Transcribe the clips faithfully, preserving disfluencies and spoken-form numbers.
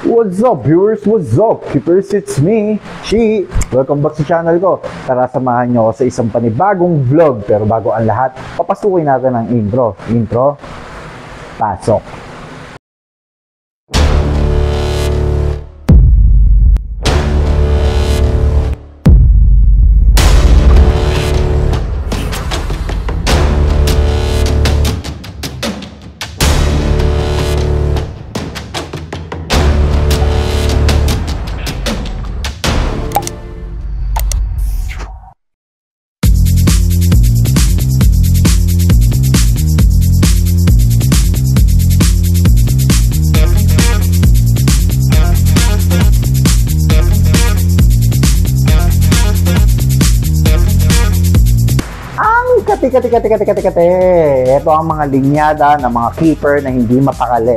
What's up viewers? What's up keepers? It's me, Chi. Welcome back sa channel ko. Tara samahan nyo ako sa isang panibagong vlog. Pero bago ang lahat, papasukin natin ang intro. Intro, pasok. Tika, tika, tika, tika, tika, ito ang mga linyada ng mga keeper na hindi mapakali.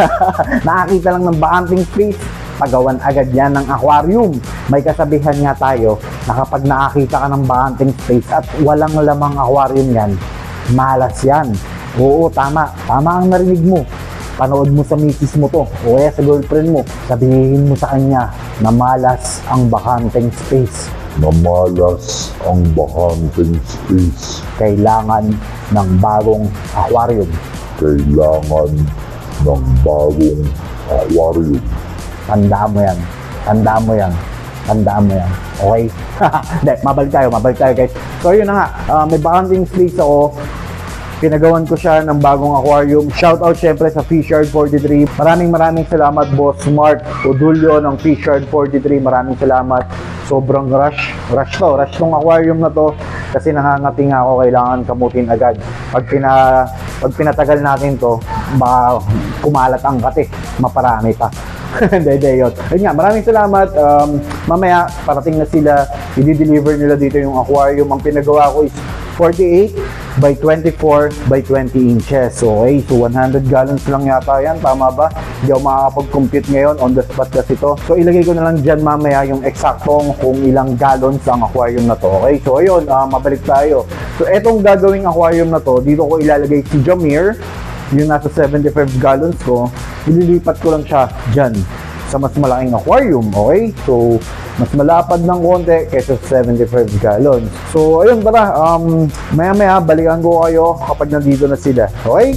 Nakakita lang ng bakanting space, pagawan agad yan ng aquarium. May kasabihan nga tayo na kapag nakakita ka ng bakanting space at walang lamang aquarium yan, malas yan. Oo, tama. Tama ang narinig mo. Panood mo sa misis mo to o kaya sa girlfriend mo. Sabihin mo sa kanya na malas ang bakanting space. Na malas ang bakanting space. Kailangan ng bagong aquarium. Kailangan ng bagong aquarium. Tandaan mo yan. Tandaan mo yan. Tandaan mo yan. Okay? Hindi, mabalik tayo. Mabalik tayo guys. So yun na nga. Uh, may bakanting space ako. Pinagawan ko siya ng bagong aquarium. Shoutout syempre sa Fishyard forty-three. Maraming maraming salamat Boss Mark Odulio ng Fishyard forty-three. Maraming salamat. Sobrang rush. Rush to. Rush tong aquarium na to. Kasi nangangati nga ako. Kailangan kamutin agad. Pag, pina, pag pinatagal natin to, baka kumalat ang kati. Maparami pa. Hindi, hindi yun. Ayun nga, maraming salamat. Um, mamaya, parating na sila. I-deliver nila dito yung aquarium. Ang pinagawa ko is forty-eight by twenty-four by twenty inches. So, okay, so one hundred gallons lang yata yan. Tama ba? Hindi ako makakapag-compute ngayon. On the spot kasi to. So, ilagay ko na lang dyan mamaya yung eksaktong kung ilang gallons ang aquarium na to. Okay, so ayun, uh, mabalik tayo. So, etong gagawing aquarium na to, dito ko ilalagay si Jamir. Yung nasa seventy-five gallons ko, ililipat ko lang siya dyan sa mas malaking aquarium. Okay, so mas malapad ng konti kaysa seventy-five gallons. So ayun, tara, um, maya maya balikan ko kayo kapag nandito na sila. Okay?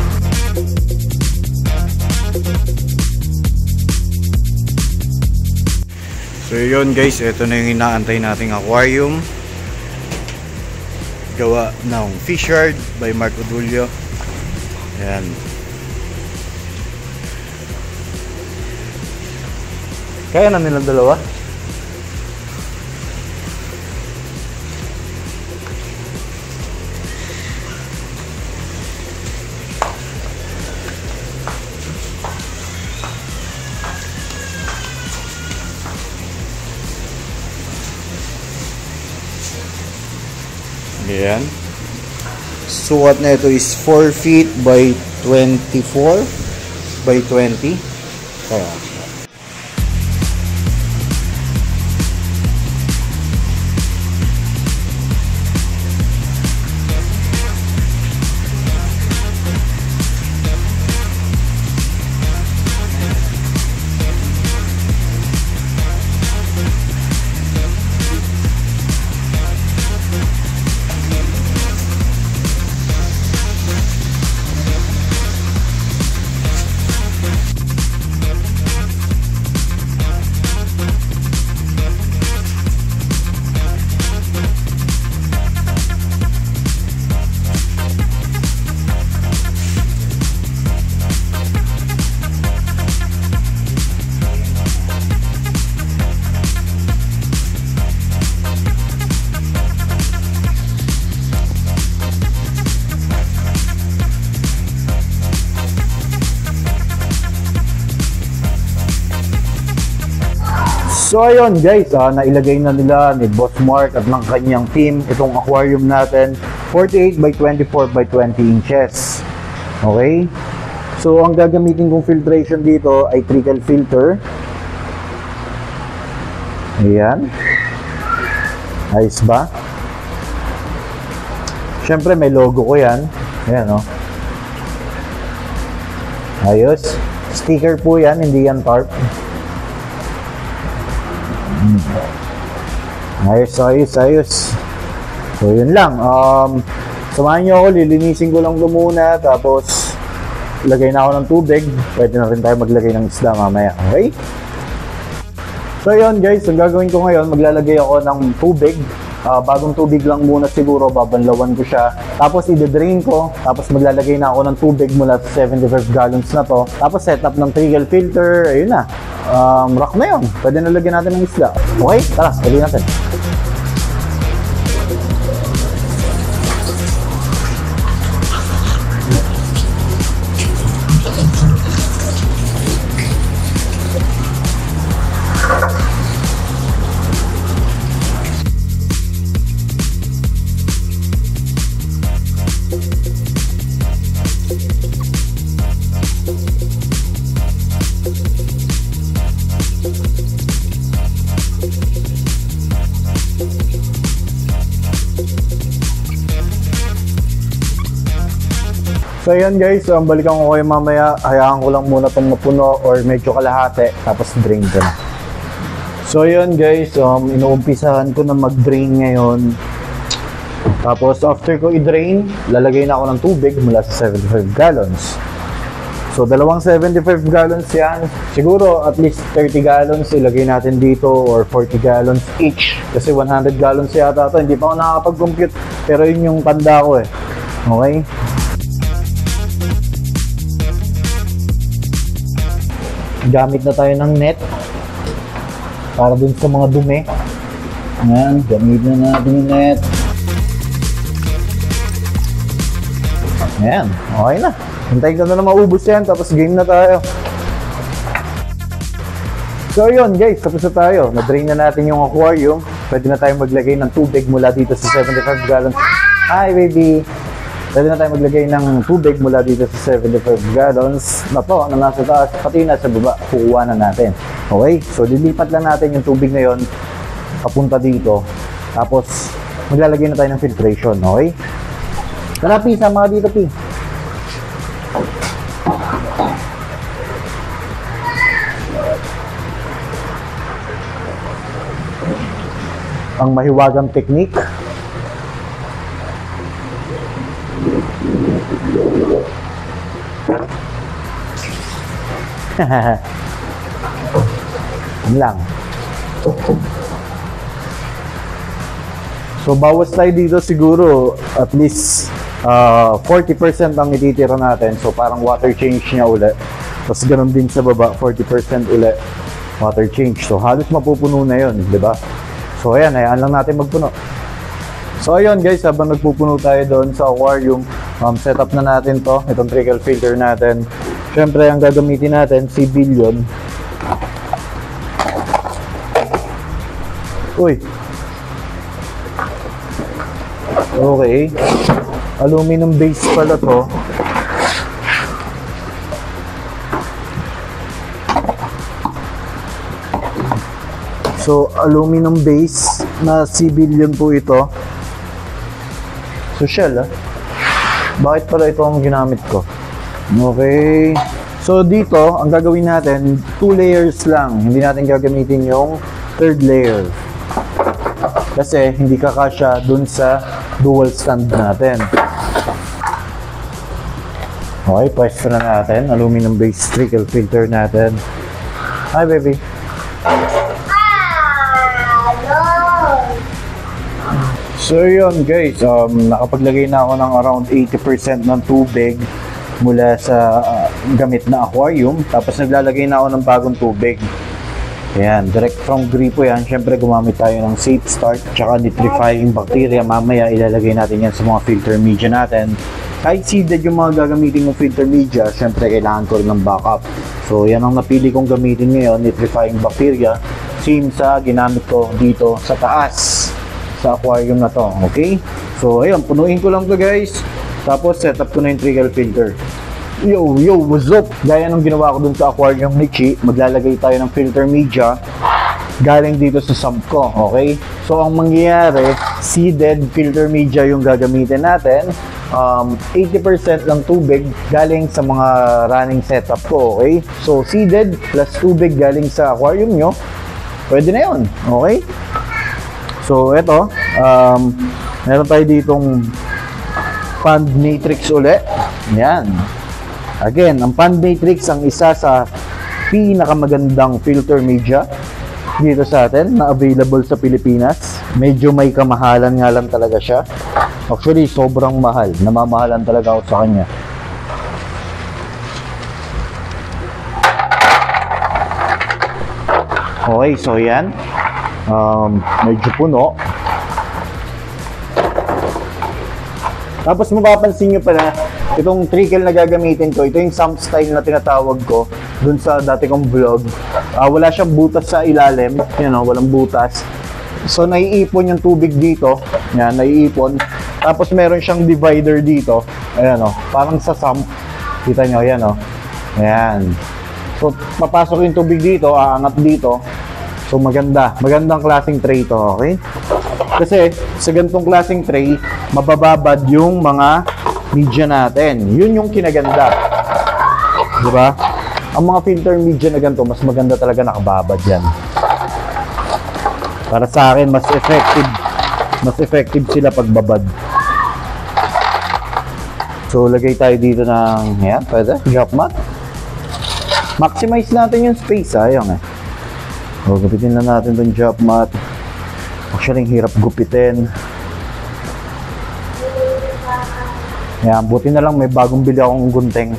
So yun guys, ito na yung inaantay nating aquarium. Gawa ng Fishyard by Mark Odulio. Ayan. Kaya na nilang dalawa? Ayan. Sukat na ito is four feet by twenty-four by twenty. Kaya. So ayun guys, ah, nailagay na nila ni Boss Mark at ng kanyang team itong aquarium natin, forty-eight by twenty-four by twenty inches. Okay? So ang gagamitin kong filtration dito ay trickle filter. Ayan. Ayos ba? Siyempre may logo ko yan. Ayan o. Oh. Ayos. Sticker po yan, hindi yan tarp. Hmm. Ayos, ayos, ayos. So, yun lang. Um, samahan nyo ako, lilinisin ko lang ito muna. Tapos, lagay na ako ng tubig. Pwede na rin tayo maglagay ng isda mamaya. Okay? So, yun guys. Ang gagawin ko ngayon, maglalagay ako ng tubig. Uh, bagong tubig lang muna siguro, babanlawan ko siya. Tapos i-drain ko, tapos maglalagay na ako ng tubig mula sa seventy-five gallons na to. Tapos set up ng trickle filter, ayun na. Um, rock na yun. Pwede na lagyan natin ng isda. Okay, tara, lagyan natin. So yun guys, um, balikan ko kayo mamaya. Hayaan ko lang muna itong mapuno or medyo kalahati, tapos drain ko na. So yun guys, um, inuumpisahan ko na mag-drain ngayon. Tapos after ko i-drain, lalagay na ako ng tubig mula sa seventy-five gallons. So dalawang seventy-five gallons yan. Siguro at least thirty gallons ilagay natin dito or forty gallons each. Kasi one hundred gallons yata ito. Hindi pa ako nakakapag-compute, pero yun yung tanda ko eh. Okay? Gamit na tayo ng net para dun sa mga dumi. Ayan, gamit na natin yung net. Ayan, okay na. Hintayin ko na na maubos yan, tapos game na tayo. So yun guys, tapos na tayo. Na-drain na natin yung aquarium. Pwede na tayo maglagay ng tubig mula dito sa seventy-five gallons. Hi baby! Pwede na tayo maglagay ng tubig mula dito sa seventy-five gallons na to, na nasa taas, pati nasa baba, kukuha na natin. Okay? So, dilipat lang natin yung tubig na yun papunta dito. Tapos, maglalagay na tayo ng filtration. Okay? Tara, Pi, sama ka dito, Pi. Ang mahiwagang technique. Yan lang. So bawas tayo dito siguro at least uh, forty percent ang ititira natin. So parang water change niya ulit. Tapos ganun din sa baba, forty percent ulit water change. So halos mapupuno na yun, di ba? So ayan, hayaan lang natin magpuno. So ayun guys, habang nagpupuno tayo doon sa aquarium, um, set up na natin to, itong trickle filter natin. Siyempre, ang gagamitin natin, si Billion. Uy! Okay. Aluminum base pala to. So, aluminum base na si Billion po ito. So, shell ah. Bakit pala ito ang ginamit ko? Okay. So, dito, ang gagawin natin, two layers lang. Hindi natin gagamitin yung third layer. Kasi, hindi kakasya dun sa dual stand natin. Okay, pwesto na natin. Aluminum base trickle filter natin. Hi, baby. So yun guys, um, nakapaglagay na ako ng around eighty percent ng tubig mula sa uh, gamit na aquarium. Tapos naglalagay na ako ng bagong tubig. Ayan, direct from gripo yan. Siyempre gumamit tayo ng safe start tsaka nitrifying bacteria. Mamaya ilalagay natin yan sa mga filter media natin. Kahit seeded yung mga gagamitin ng filter media, siyempre kailangan ko rin ng backup. So yan ang napili kong gamitin ngayon, nitrifying bacteria. Same sa ginamit ko dito sa taas sa aquarium na to, okay? So, ayun, punuin ko lang to guys. Tapos, set up ko na yung trickle filter. Yo, yo, what's up? Gaya nung ginawa ko dun sa aquarium ni Chi, maglalagay tayo ng filter media galing dito sa sump ko, okay? So, ang mangyayari, seeded filter media yung gagamitin natin. um, eighty percent lang tubig galing sa mga running setup ko, okay? So, seeded plus tubig galing sa aquarium nyo, pwede na yun, okay? So, eto, um, meron tayo ditong Pond Matrix uli. Yan. Again, ang Pond Matrix ang isa sa pinakamagandang filter media dito sa atin na available sa Pilipinas. Medyo may kamahalan nga lang talaga siya. Actually, sobrang mahal. Namamahalan talaga ako sa kanya. Okay, so yan. Um, medyo puno. Tapos mapapansin nyo pala, itong trickle na gagamitin ko, ito yung sump style na tinatawag ko dun sa dati kong vlog. Uh, wala siyang butas sa ilalim, you know, walang butas. So, naiipon yung tubig dito. Yan, naiipon. Tapos, meron siyang divider dito. Ayan, o. Parang sa sump. Kita nyo, ayan, o. Ayan. So, papasok yung tubig dito, aangat dito. So, maganda. Magandang klaseng tray ito, okay? Kasi, sa ganitong klaseng tray, mabababad yung mga media natin. Yun yung kinaganda. Diba? Ang mga filter media na ganito, mas maganda talaga nakababad yan. Para sa akin, mas effective. Mas effective sila pagbabad. So, lagay tayo dito ng, yan, pwede, drop mat. Maximize natin yung space, ayun eh. So, gupitin na natin itong drop mat. Actually, hirap gupitin. Yan, buti na lang may bagong bili akong gunting.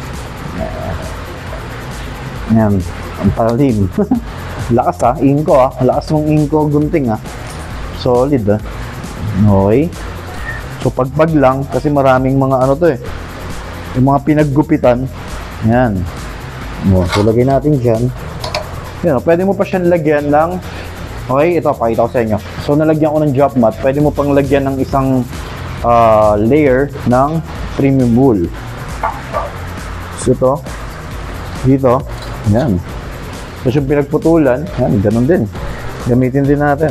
Yan, ang palalim. Lakas ha, inko ha. Lakas mong inko gunting ha. Solid ha. Okay. So pagpag lang, kasi maraming mga ano to eh. Yung mga pinaggupitan. Yan. So lagay natin dyan. Yan, pwede mo pa siyang lagyan ng, okay, ito, pakita ko sa inyo. So nalagyan ko ng drop mat. Pwede mo pang lagyan ng isang uh, layer ng premium wool. So ito, dito, yan. Tapos yung pinagputulan, yan, ganun din. Gamitin din natin.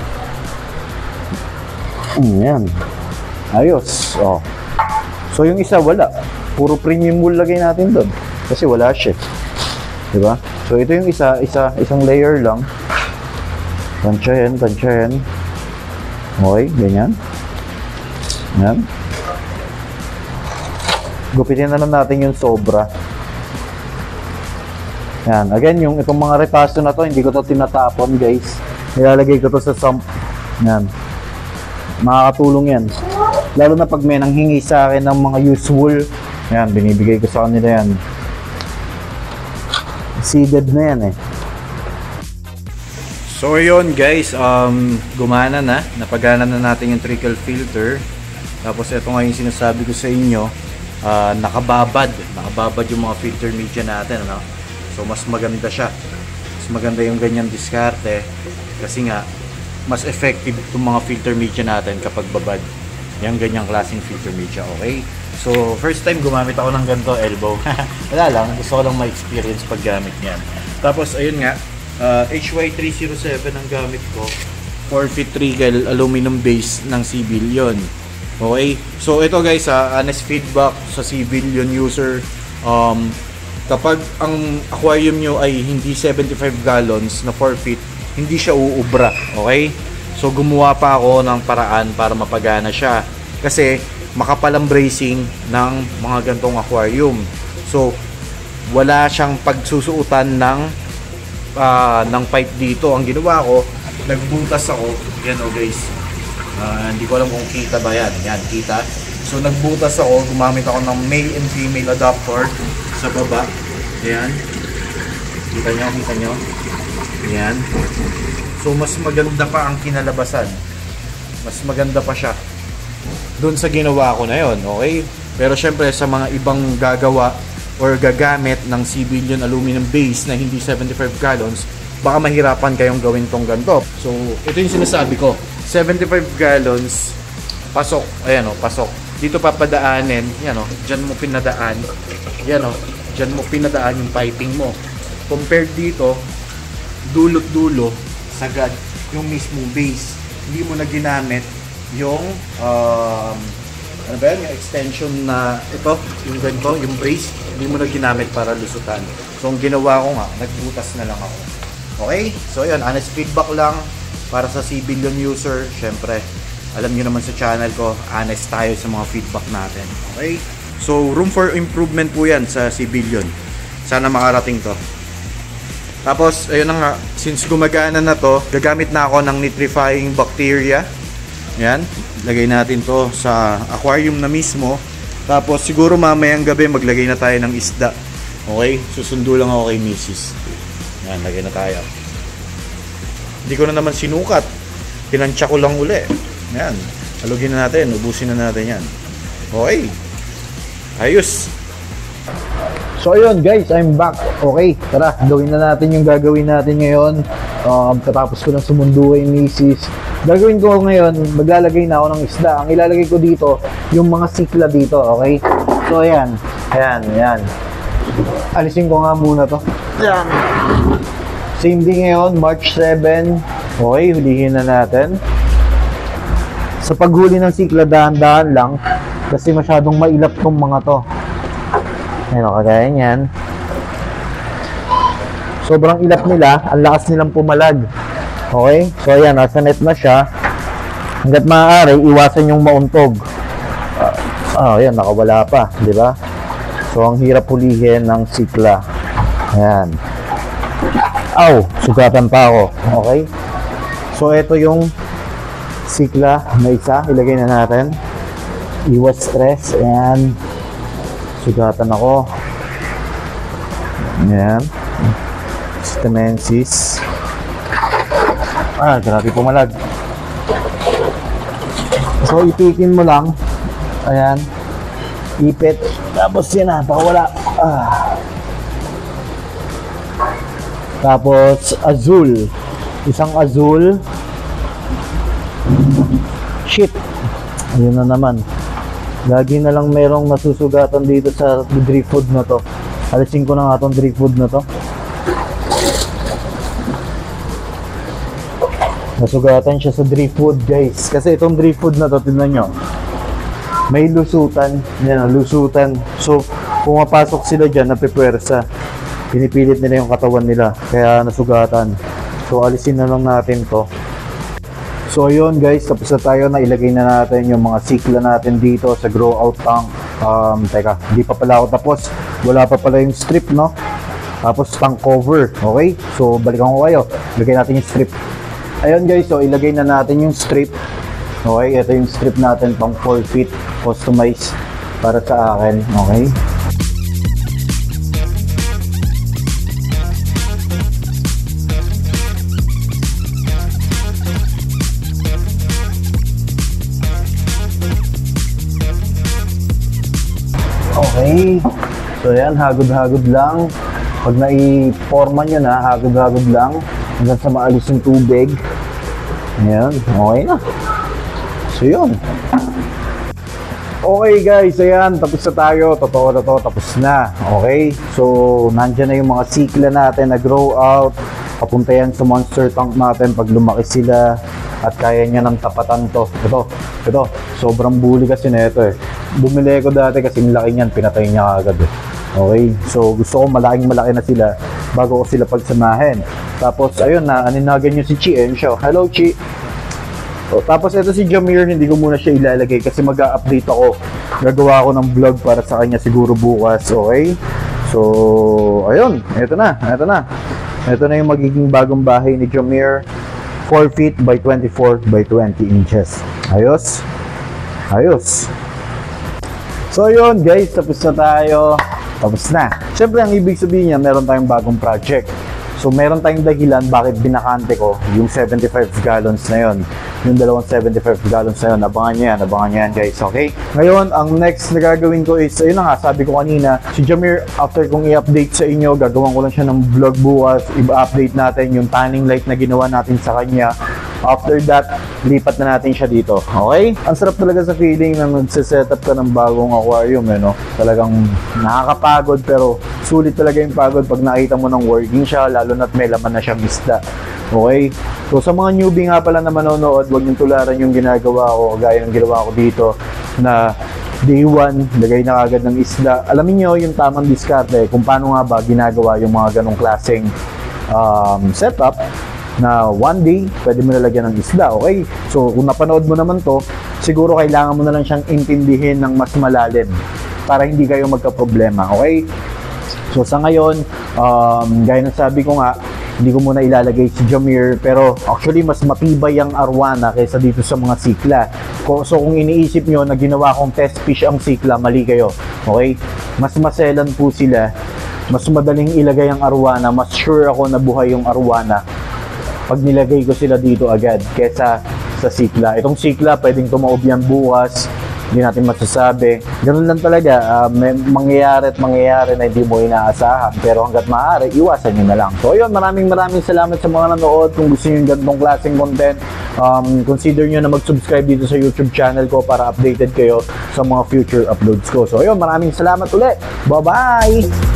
Mm, yan. Ayos. Oh. So yung isa wala. Puro premium wool lagay natin doon. Kasi wala siya. Diba? So ito yung isa, isa isang layer lang. Tansya yan, tansya yan. Okay, ganyan. Yan. Gupitin na lang natin yung sobra. Yan. Again, yung itong mga retaso na to, hindi ko to tinatapon, guys. Nilalagay ko to sa sump. Yan. Makakatulong yan. Lalo na pag may nanghingi sa akin ng mga useful. Yan, binibigay ko sa kanila yan. Seeded na yan eh. So yun guys, um, gumana na. Napagana na natin yung trickle filter. Tapos ito nga yung sinasabi ko sa inyo. Uh, nakababad. Nakababad yung mga filter media natin. Ano? So mas maganda siya. Mas maganda yung ganyan diskarte. Kasi nga, mas effective itong mga filter media natin kapag babad. Yung ganyang klaseng filter media, okay? So, first time gumamit ako ng ganito, elbow. Wala lang, gusto ko lang ma-experience paggamit niyan. Tapos, ayun nga, uh, H Y three oh seven ang gamit ko. four feet trickle, aluminum base ng Civilion. Okay? So, ito guys, ha, honest feedback sa Civilion user. Um, kapag ang aquarium nyo ay hindi seventy-five gallons na four feet, hindi siya uubra, okay? So gumawa pa ako ng paraan para mapagana siya kasi makapal ang bracing ng mga gantong aquarium. So wala siyang pagsusuotan ng uh, ng pipe dito. Ang ginawa ko, nagbutas ako. Yan o guys. Uh, hindi ko alam kung kita ba yan. Yan, kita. So nagbutas ako, gumamit ako ng male and female adapter sa baba. Ayan. Kita nyo, kita nyo. Ayan. So mas maganda pa ang kinalabasan. Mas maganda pa siya doon sa ginawa ko na yon, okay? Pero syempre sa mga ibang gagawa or gagamit ng Civilion aluminum base na hindi seventy-five gallons, baka mahirapan kayong gawin tong ganito. So ito yung sinasabi ko, seventy-five gallons, pasok, ayan o, pasok. Dito papadaanin, yan o, dyan mo pinadaan, yan o, dyan mo pinadaan yung piping mo. Compared dito, dulot-dulo, sagad yung mismong base. Hindi mo na ginamit yung um, ano ba yan, yung extension na ito, yung ganito, yung brace, hindi mo na ginamit para lusutan. So, ang ginawa ko nga, nagbutas na lang ako. Okay? So, yun, honest feedback lang para sa civilian user. Syempre, alam nyo naman sa channel ko, honest tayo sa mga feedback natin. Okay? So, room for improvement po yan sa civilian. Sana makarating to. Tapos, ayun na nga, since gumagana na to, gagamit na ako ng nitrifying bacteria. Yan, lagay natin to sa aquarium na mismo. Tapos, siguro mamayang gabi, maglagay na tayo ng isda. Okay? Susundo lang ako kay missus. Yan, lagay na tayo. Hindi ko na naman sinukat. Tinansya ko lang uli. Yan, halugin na natin, ubusin na natin yan. Okay. Ayos. So ayun guys, I'm back. Okay, tara, gawin na natin yung gagawin natin ngayon. Um, katapos ko na sumundo kay misis. Gagawin ko ngayon, maglalagay na ako ng isda. Ang ilalagay ko dito, yung mga sikla dito, okay? So ayan, ayan, ayan. Alisin ko nga muna to. Ayan. Same day ngayon, March seventh. Okay, hulihin na natin. Sa paghuli ng sikla, dahan-dahan lang. Kasi masyadong mailap tong mga to. Ayan o, kagaya niyan. Sobrang ilap nila, ang lakas nilang pumalag. Okay? So ayan, nasa net na siya. Hanggat maaari, iwasan yung mauntog. Ah, uh, ayan, nakawala pa, di ba? So ang hirap hulihin ng sikla. Ayan. Aw, sugatan pa ako. Okay? So ito yung sikla na isa, ilagay na natin. Iwas stress. Ayan. Sugatan ako. Ayan. Stemensis. Ah, grabe pumalag. So, ipitin mo lang. Ayan. Ipit. Tapos yan na, pakawala. Ah. Tapos, azul. Isang azul. Shit. Ayun na naman. Lagi na lang merong nasusugatan dito sa drift food na to. Alisin ko na nga itong drift food na to. Nasugatan siya sa drift food, guys. Kasi itong drift food na to, tingnan nyo. May lusutan. Yan, lusutan. So, pumapasok sila dyan, napipwersa. Pinipilit nila yung katawan nila. Kaya nasugatan. So, alisin na lang natin to. So ayun guys, tapos na tayo na ilagay na natin yung mga sikla natin dito sa grow out tank. Um, teka, hindi pa pala ako tapos. Wala pa pala yung strip, no? Tapos tank cover, okay? So balikan ko kayo. Ilagay natin yung strip. Ayun guys, so ilagay na natin yung strip. Okay, ito yung strip natin pang four feet. Customized para sa akin, okay? Okay. So yan, hagod-hagod lang. Pag nai-forma nyo na, hagod-hagod lang. Hanggang sa maalis yung tubig. Ayan, okay na. So yun. Okay guys, ayan, tapos na tayo. Totoo na to, tapos na. Okay. So, nandyan na yung mga sikla natin na grow out. Papunta yan sa monster tank natin pag lumaki sila. At kaya niya ng tapatan to. Ito, ito. Sobrang bully kasi na ito eh. Bumili ko dati kasi laki niyan, pinatay niya agad eh. Okay, so gusto ko malaking malaki na sila bago ko sila pagsamahin. Tapos ayun na, aninagan niyo si Chi eh, siya. Hello Chi. So, tapos ito si Jamir, hindi ko muna siya ilalagay kasi mag-a-update ako. Gagawa ako ng vlog para sa kanya siguro bukas, okay? So, ayun, ito na, ito na. Ito na yung magiging bagong bahay ni Jamir. four feet by twenty-four by twenty inches. Ayos. Ayos. So yun guys, tapos na tayo. Tapos na. Siyempre ang ibig sabihin niya, meron tayong bagong project. So meron tayong dahilan bakit binakante ko yung seventy-five gallons na yun. Yung dalawang seventy-five gallons na yun. Abangan nyo yan, abangan nyo yan guys, okay? Ngayon, ang next na gagawin ko is, ayun na nga, sabi ko kanina, si Jamir, after kong i-update sa inyo, gagawin ko lang siya ng vlog bukas, i-update natin yung tanning light na ginawa natin sa kanya. After that, lipat na natin siya dito, okay? Ang sarap talaga sa feeling na nagsiset-up ka ng bagong aquarium, eh, no? Talagang nakakapagod, pero sulit talaga yung pagod pag nakita mo ng working siya, lalo na't may laman na siyang isda, okay? So sa mga newbie nga pala na manonood, huwag niyong tularan yung ginagawa ko, gaya ng ginawa ko dito na day one, lagay na agad ng isda. Alamin niyo yung tamang diskarte kung paano nga ba ginagawa yung mga ganong klaseng um, setup na one day, pwede mo nalagyan ng isda, okay? So kung napanood mo naman to, siguro kailangan mo na lang siyang intindihin ng mas malalim para hindi kayo magka-problema, okay? So sa ngayon, um, gaya ng sabi ko nga, hindi ko muna ilalagay si Jamir, pero actually mas matibay ang arwana kaysa dito sa mga sikla. So kung iniisip nyo na ginawa kong test fish ang sikla, mali kayo, okay? Mas maselan po sila, mas madaling ilagay ang arwana, mas sure ako na buhay yung arwana pag nilagay ko sila dito agad kesa sa sikla. Itong sikla, pwedeng tumaob yan bukas, hindi natin masasabi. Ganun lang talaga, uh, may mangyayari at mangyayari na hindi mo inaasahan. Pero hanggat maaari, iwasan nyo na lang. So ayun, maraming maraming salamat sa mga nanood. Kung gusto nyo yung ganitong klaseng content, um, consider nyo na mag-subscribe dito sa YouTube channel ko para updated kayo sa mga future uploads ko. So ayun, maraming salamat ulit. Bye-bye!